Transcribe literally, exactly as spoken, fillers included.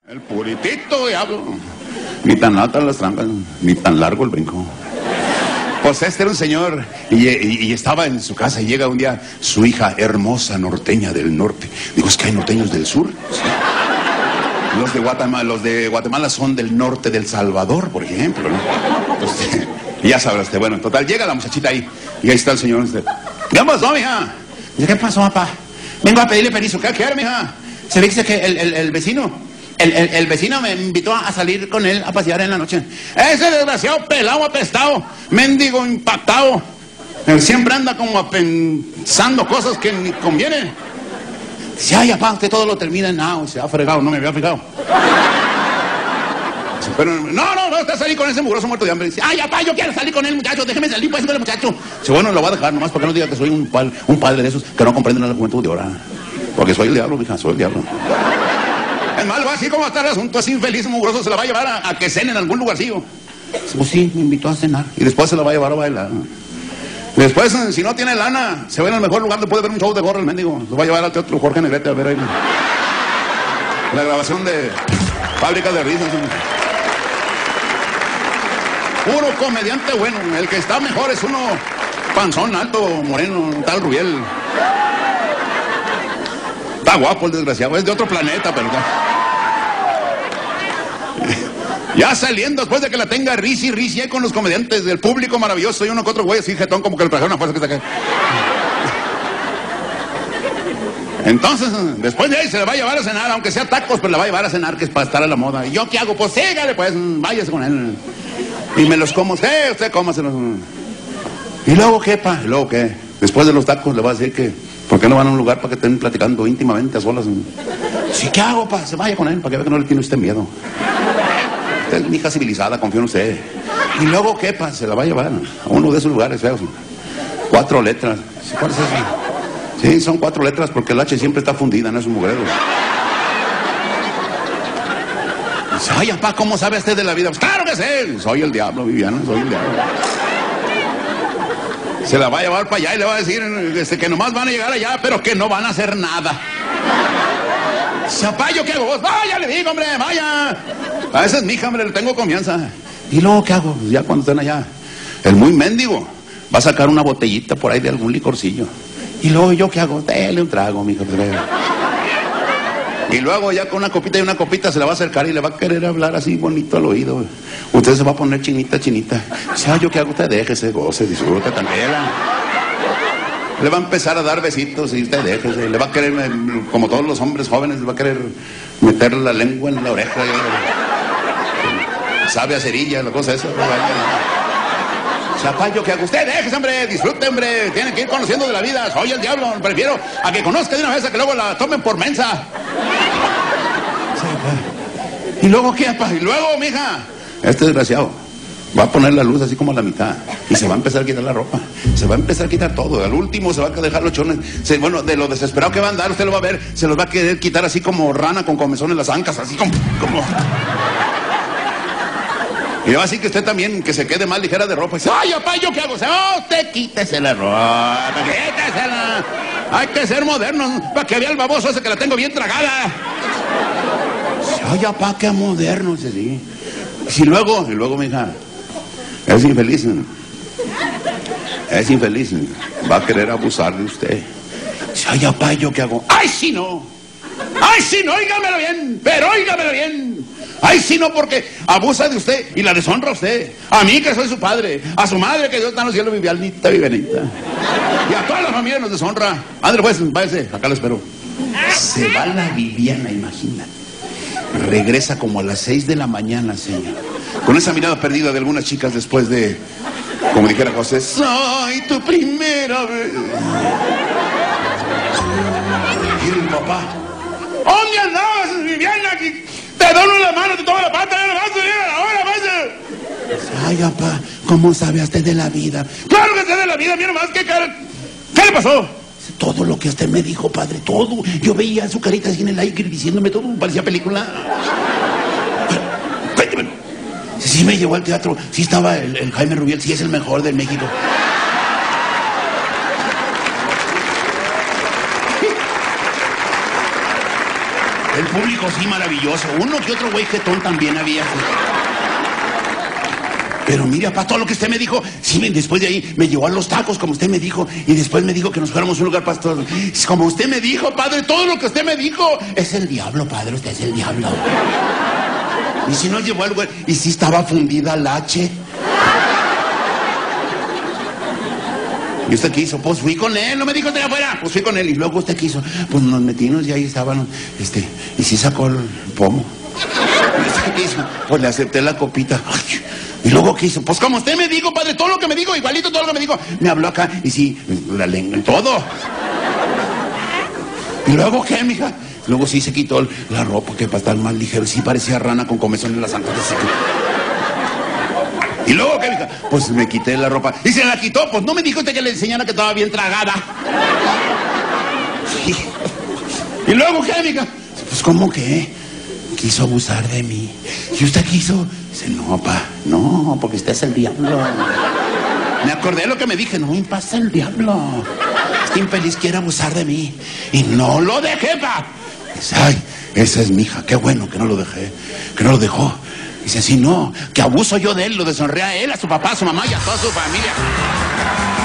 El puritito diablo. Ni tan altas las trampas, ni tan largo el brinco. Pues este era un señor y, y, y estaba en su casa y llega un día su hija hermosa norteña del norte. Digo, es que hay norteños del sur. ¿Sí? Los de Guatemala, los de Guatemala son del norte del Salvador, por ejemplo, ¿no? Entonces, ya sabrás, este, bueno, en total, llega la muchachita ahí y ahí está el señor. Este, ¿Qué pasó, mija? Dice, ¿qué pasó, papá? Vengo a pedirle permiso. ¿Qué quiere, mija? Se ve que el, el, el vecino... El, el, el vecino me invitó a salir con él a pasear en la noche. Ese desgraciado pelado apestado, mendigo impactado. Él siempre anda como pensando cosas que ni convienen. Dice, ay, papá, usted todo lo termina en nada. Se ha fregado, no me había fijado. Dice, pero no, no, no, usted salí con ese mugroso muerto de hambre. Dice, ay, papá, yo quiero salir con el muchacho, déjeme salir pues con el muchacho. Dice, bueno, lo voy a dejar nomás para que no diga que soy un, pal, un padre de esos que no comprenden la juventud de ahora. Porque soy el diablo, mija, soy el diablo. Es malo, así como está el asunto, es infeliz, mugroso, se la va a llevar a, a que cene en algún lugarcillo. Pues sí, me invitó a cenar. Y después se la va a llevar a bailar. Después, si no tiene lana, se va en el mejor lugar donde puede ver un show de gorra el mendigo. Lo va a llevar al teatro Jorge Negrete a ver ahí la grabación de Fábrica de Risas. Puro comediante bueno. El que está mejor es uno panzón, alto, moreno, tal Rubiel. Está guapo el desgraciado, es de otro planeta, pero... Ya saliendo, después de que la tenga risi, risi, con los comediantes del público maravilloso, y uno que otro güey así, jetón, como que le trajeron una fuerza que está acá. Entonces, después de ahí se le va a llevar a cenar, aunque sea tacos, pero le va a llevar a cenar, que es para estar a la moda. ¿Y yo qué hago? Pues sígale, pues, váyase con él. Y me los como usted, usted cómaselos. ¿Y luego qué, pa? ¿Y luego qué? Después de los tacos le va a decir que... ¿Por qué no van a un lugar para que estén platicando íntimamente a solas? Sí, ¿qué hago, pa? Se vaya con él, para que vea que no le tiene usted miedo. Usted es mi hija civilizada, confío en usted. ¿Y luego qué, pa? Se la va a llevar a uno de esos lugares feos. Cuatro letras. ¿Cuál es eso? Sí, son cuatro letras porque el H siempre está fundida, no es un mugrero. Dice, ay, papá, ¿cómo sabe usted de la vida? Pues claro que sé. Soy el diablo, Viviana, soy el diablo. Se la va a llevar para allá y le va a decir este, que nomás van a llegar allá, pero que no van a hacer nada. Zapallo, ¿qué hago? Vos, vaya, le digo, hombre, vaya. A esa es mi hija, hombre, le tengo confianza. ¿Y luego qué hago? Ya cuando estén allá, el muy mendigo va a sacar una botellita por ahí de algún licorcillo. ¿Y luego yo qué hago? Dele un trago, mija. Y luego ya con una copita y una copita se la va a acercar y le va a querer hablar así bonito al oído. Usted se va a poner chinita, chinita. Ya, ¿yo qué hago? Usted déjese, goce, disfrute, tranquila. Le va a empezar a dar besitos y usted déjese. Le va a querer, como todos los hombres jóvenes, le va a querer meter la lengua en la oreja. Sabe a cerilla, la cosa esa. Zapallo, ¿qué hago? Usted déjese, hombre, disfrute, hombre. Tiene que ir conociendo de la vida. Soy el diablo. Prefiero a que conozca de una vez a que luego la tomen por mensa. ¿Y luego qué, pa? Y luego, mija, este desgraciado va a poner la luz así como a la mitad y se va a empezar a quitar la ropa, se va a empezar a quitar todo, al último se va a dejar los chones, se, bueno, de lo desesperado que va a andar, usted lo va a ver, se los va a querer quitar así como rana con comezón en las ancas, así como... como... Y va así que usted también, que se quede más ligera de ropa, y dice, ay, papá, ¿yo qué hago? Oh, usted quítese la ropa, quítesela. Hay que ser modernos, para que vea el baboso ese que la tengo bien tragada. Ay, papá, qué moderno ese sí. Y luego, y luego, mija, es infeliz. Es infeliz. Va a querer abusar de usted. Ay, papá, ¿yo qué hago? ¡Ay, sí no! ¡Ay, sí no! Óigamelo bien, pero óigamelo bien. ¡Ay, sí no! Porque abusa de usted y la deshonra a usted. A mí, que soy su padre. A su madre, que Dios está en los cielos, Vivianita, Vivianita. Y a toda la familia nos deshonra. André, pues, váyase, acá lo espero. Se va la Viviana, imagínate. Regresa como a las seis de la mañana, señor. Con esa mirada perdida de algunas chicas después de, como dijera José, ¡ay, tu primera vez! Y el papá, ¿dónde andabas, Viviana? Te dono la mano, te tomo la pata, ya no vas a venir a la hora, vas a... Ay, papá, ¿cómo sabe usted de la vida? ¡Claro que sé de la vida! Mira más, ¿qué cara? ¿Qué le pasó? Todo lo que usted me dijo, padre, todo. Yo veía su carita así en el aire diciéndome todo, parecía película. Cuénteme. Sí me llevó al teatro, sí estaba el, el Jaime Rubiel, sí es el mejor de México. El público sí maravilloso. Uno que otro güey jetón también había. Pero mira, pa, todo lo que usted me dijo, sí, después de ahí me llevó a los tacos, como usted me dijo, y después me dijo que nos fuéramos a un lugar, pastor. Como usted me dijo, padre, todo lo que usted me dijo es el diablo, padre, usted es el diablo. Y si nos llevó al lugar, y si estaba fundida la H. ¿Y usted qué hizo? Pues fui con él, no me dijo usted afuera, pues fui con él. Y luego usted qué hizo, pues nos metimos y ahí estaban, este, y sí sacó el pomo. ¿Y usted qué hizo? Pues le acepté la copita. Ay, ¿y luego qué hizo? Pues como usted me dijo, padre, todo lo que me dijo, igualito todo lo que me dijo. Me habló acá y sí, la lengua, todo. ¿Y luego qué, mija? Luego sí se quitó la ropa, que para estar más ligero. Sí parecía rana con comezón en las anclas. ¿Y luego qué, mija? Pues me quité la ropa. ¿Y se la quitó? Pues no me dijo usted que le enseñara que estaba bien tragada. Sí. ¿Y luego qué, mija? Pues ¿cómo qué? Quiso abusar de mí. ¿Y usted quiso? Dice, no, pa, no, porque usted es el diablo. Me acordé de lo que me dije, no me pasa el diablo. Este infeliz quiere abusar de mí. Y no lo dejé, pa. Dice, ay, esa es mi hija, qué bueno que no lo dejé, que no lo dejó. Dice, sí, no, que abuso yo de él, lo deshonré a él, a su papá, a su mamá y a toda su familia.